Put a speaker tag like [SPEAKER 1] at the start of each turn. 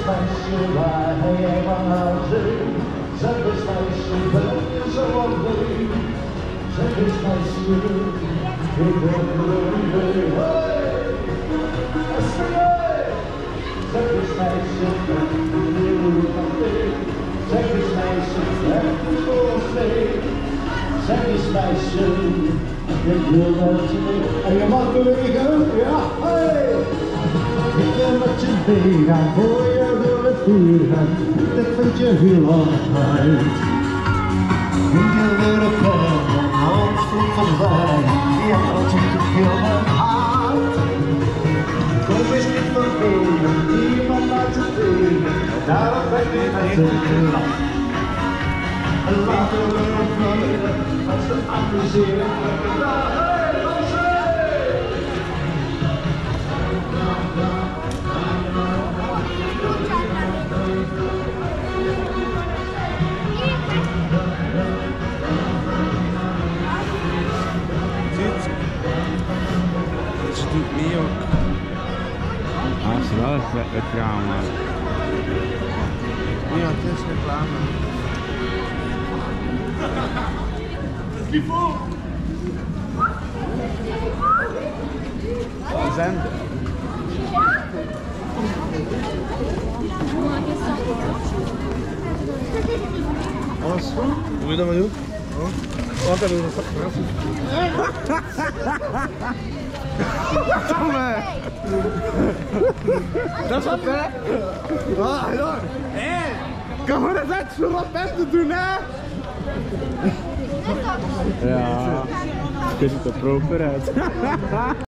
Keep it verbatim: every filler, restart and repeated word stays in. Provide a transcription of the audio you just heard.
[SPEAKER 1] meisje, waar ga jij van haar zee? Zeg eens meisje, ben je zo alleen? Zeg eens meisje, ik ben er niet mee. Hey! Zeg eens meisje, ben je er mee? Zeg eens meisje, heb je voor mee? Zeg eens meisje, ik wil met je mee. En je mag bewegen, ja, hey! Ik wil met je meegaan, voor je door het vuur gaan. Ik vind je heel altijd. Ik wil weer op bed, een hand vol van wijn. Ja, dat is toch heel mijn hart. Kom eens niet vervelen, iemand uit te velen. Daarom ben ik met je lach. En laten we nog vieren, als we amuseren met de dag. Hey, dansen!
[SPEAKER 2] Ze doet mee ook.
[SPEAKER 3] Ah, ze wel echt reclame.
[SPEAKER 2] Ja, het is reclame. We zijn er. Alles goed? Hoe moet je dat maar doen? Oh. Wat hebben we nog verrassing? Domme! Dat is wat, hè? Ah, ja! Hé! Kan maar eens uit zo wat best te doen, hè?
[SPEAKER 3] Ja, je ziet er proper uit.